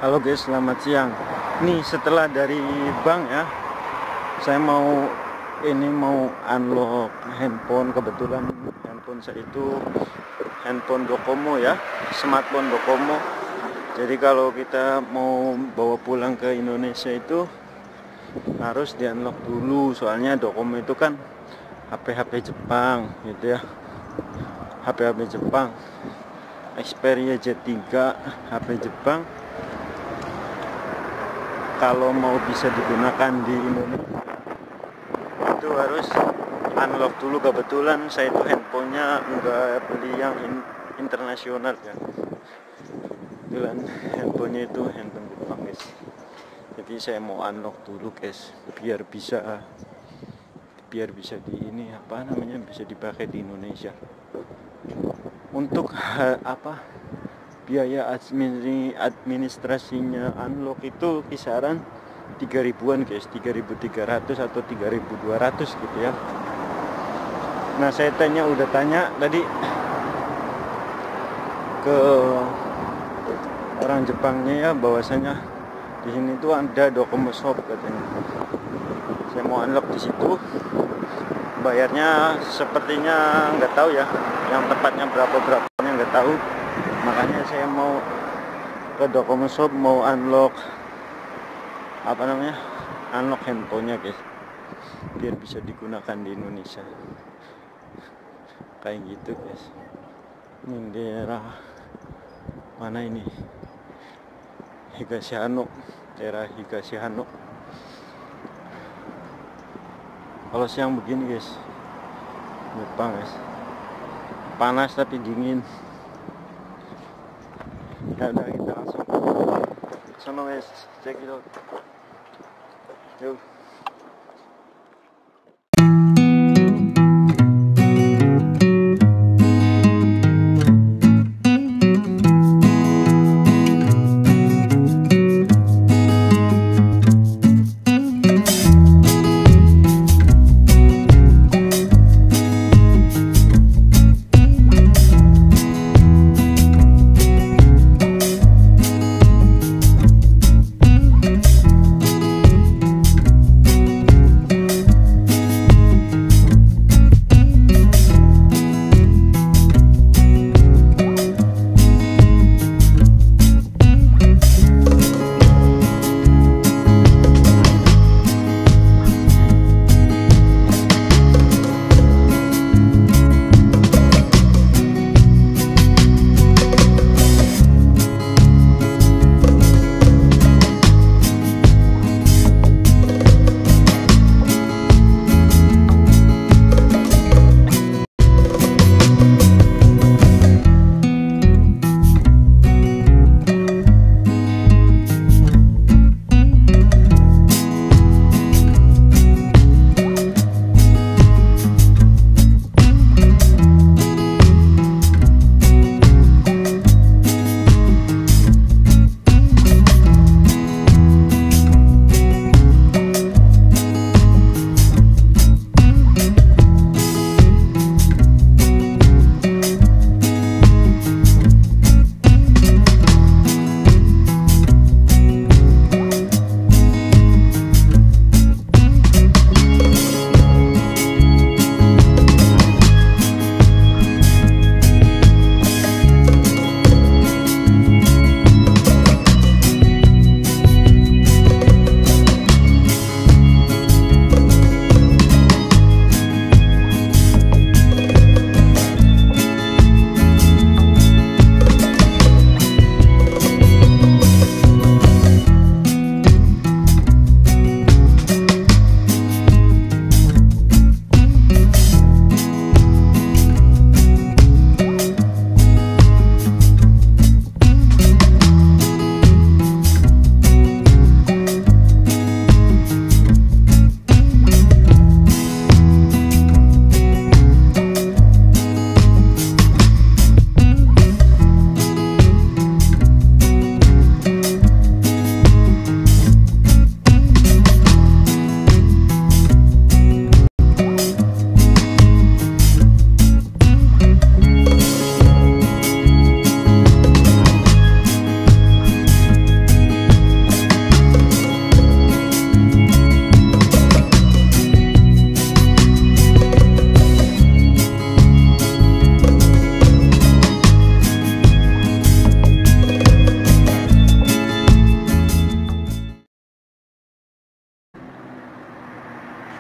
Halo guys, selamat siang. Nih setelah dari bank ya, saya mau unlock handphone. Kebetulan handphone saya itu handphone Docomo ya, smartphone Docomo. Jadi kalau kita mau bawa pulang ke Indonesia itu harus di unlock dulu, soalnya Docomo itu kan HP Jepang gitu ya, HP Jepang, Xperia Z3 HP Jepang. Kalau mau bisa digunakan di Indonesia itu harus unlock dulu. Kebetulan saya itu handphonenya nggak beli yang internasional ya, kebetulan handphonenya itu handphone Jepang guys. Jadi saya mau unlock dulu guys, biar bisa bisa dipakai di Indonesia. Untuk biaya administrasinya unlock itu kisaran 3.000-an guys, 3.300 atau 3.200 gitu ya. Nah saya udah tanya tadi ke orang Jepangnya ya, bahwasanya di sini tuh ada Docomo Shop katanya. Saya mau unlock di situ. Bayarnya sepertinya nggak tahu ya, yang tepatnya berapa nggak tahu. Makanya saya mau ke Docomo Shop, mau unlock unlock handphonenya guys, biar bisa digunakan di Indonesia kayak gitu guys. Ini daerah mana ini? Higashihano, daerah Higashihano. Kalau siang begini guys, Jepang guys, panas tapi dingin. Ya udah, kita langsung sono guys, check it out. Yuk.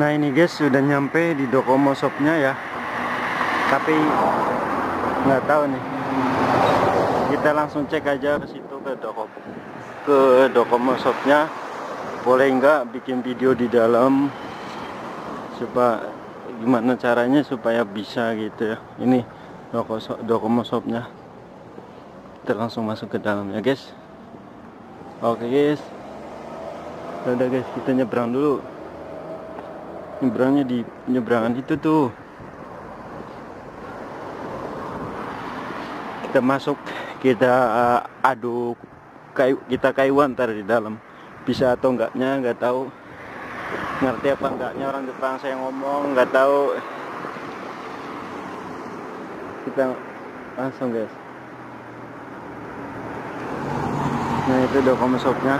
Nah ini guys, sudah nyampe di Docomo shopnya ya, tapi nggak tahu nih, kita langsung cek aja ke situ, ke Docomo shopnya. Boleh nggak bikin video di dalam, supaya gimana caranya supaya bisa gitu ya. Ini Docomo shopnya, kita langsung masuk ke dalam ya guys. Oke guys, udah guys, kita nyebrang dulu. Nyebrangnya di nyeberangan itu tuh. Kita masuk, kita aduk kayu, kita kayuan ntar di dalam. Bisa atau enggaknya nggak tahu, ngerti apa enggaknya orang Jepang saya ngomong nggak tahu. Kita langsung guys. Nah itu Docomo shopnya,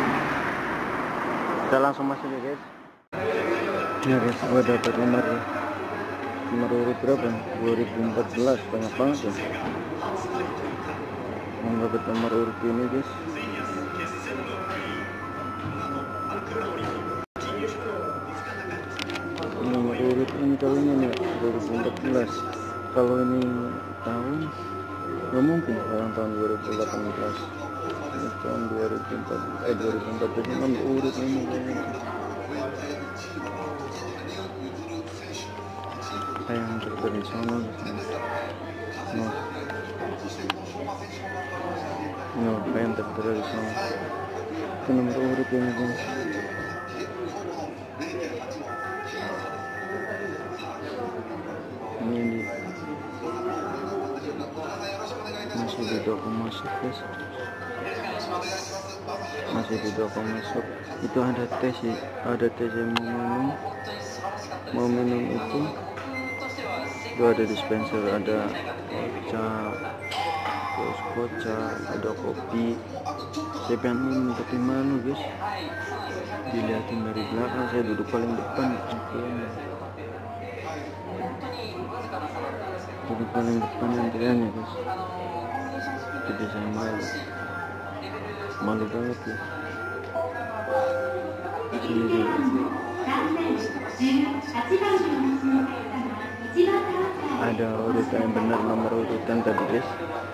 kita langsung masuk ya guys. Ya guys, gua dapat nomor urut berapa? 2014, banyak banget ya. Mau dapat nomor urut ini guys. Nomor urut ini kalau ini ya 2014. Kalau ini tahun nggak mungkin orang tahun 2018. Ini tahun 2014 nomor urut ini kayaknya. Yang tradisional no yang tradisional itu nomor urut ini guys. Ini masih di Docomo shop guys, masih di Docomo shop. Itu ada teh sih, ada teh yang mau minum itu ada dispenser, ada ocha, terus kocha, ada kopi. Saya pengen minum tapi malu guys, dilihatin dari belakang. Saya duduk paling depan, duduk paling depan antriannya guys, jadi saya malu banget ya. Sini dia. Ada urutan yang benar, nomor urutan tadi guys.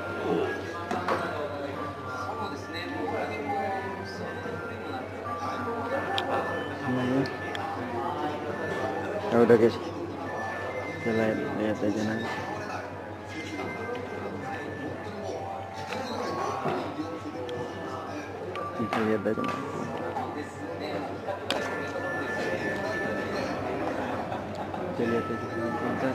Ya udah guys, kita lihat aja nanti. Kita lihat aja nanti. Kita lihat aja sebentar.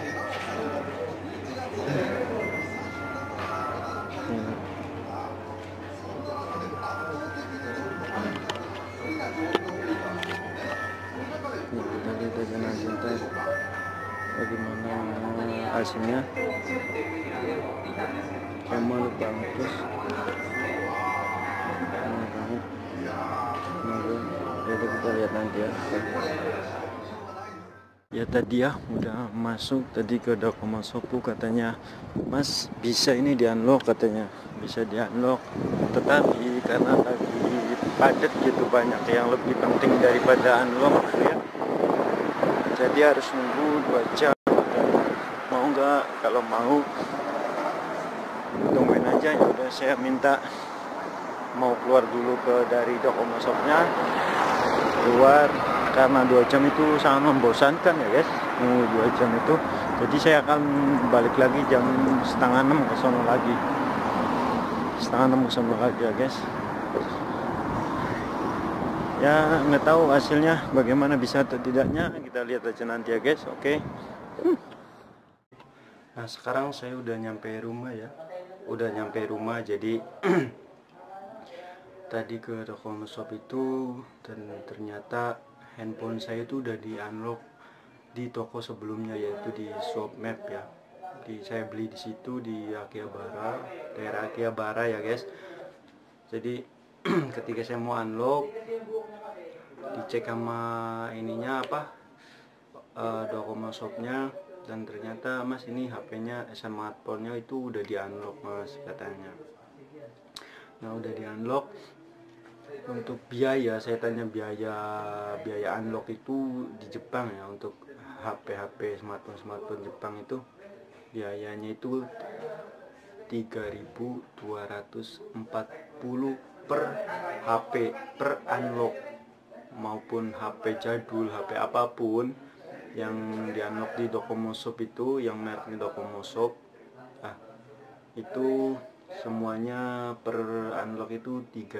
Kita lihat aja nanti ntar bagaimana hasilnya. Kemal bagus, jadi kita lihat nanti ya. Ya tadi ya udah masuk tadi ke Docomo shop, katanya Mas bisa ini di unlock, katanya bisa di unlock, tetapi karena lagi padat gitu, banyak yang lebih penting daripada unlock ya, jadi harus nunggu 2 jam. Mau nggak? Kalau mau tungguin aja. Ya udah, saya minta mau keluar dulu dari Docomo shopnya, keluar karena 2 jam itu sangat membosankan ya guys, 2 jam itu. Jadi saya akan balik lagi jam 5:30 ke sono lagi, 5:30 ke sono lagi ya guys. Ya nggak tahu hasilnya bagaimana, bisa atau tidaknya kita lihat aja nanti ya guys. Oke. Nah sekarang saya udah nyampe rumah ya, udah nyampe rumah. Jadi tadi ke Docomo shop itu dan ternyata handphone saya itu udah di unlock di toko sebelumnya, yaitu di Swapmap ya. Saya beli di situ di Akihabara, daerah Akihabara ya guys. Jadi ketika saya mau unlock, dicek sama ininya apa, Docomo shopnya, dan ternyata Mas ini HP-nya, smartphone-nya itu udah di unlock Mas, katanya. Nah udah di unlock, Untuk biaya, saya tanya biaya unlock itu di Jepang ya, untuk HP smartphone Jepang itu biayanya itu 3.240 per HP per unlock, maupun HP jadul, HP apapun yang di unlock di Docomoshop itu, yang mereknya Docomoshop, itu semuanya per unlock itu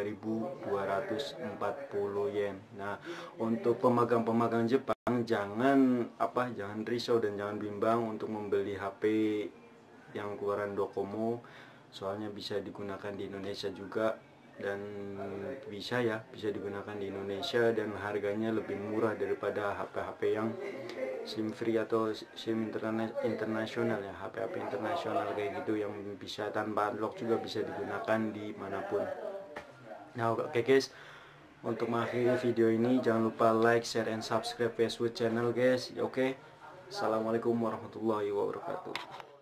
3.240 yen. Nah, untuk pemegang Jepang jangan risau dan jangan bimbang untuk membeli HP yang keluaran Docomo, soalnya bisa digunakan di Indonesia juga, dan bisa digunakan di Indonesia, dan harganya lebih murah daripada HP-HP yang SIM free atau SIM internasional ya, HP-HP internasional kayak gitu yang bisa tanpa unlock juga bisa digunakan di manapun. Nah, oke guys, untuk mengakhiri video ini jangan lupa like, share, and subscribe Facebook channel guys. Oke, assalamualaikum warahmatullahi wabarakatuh.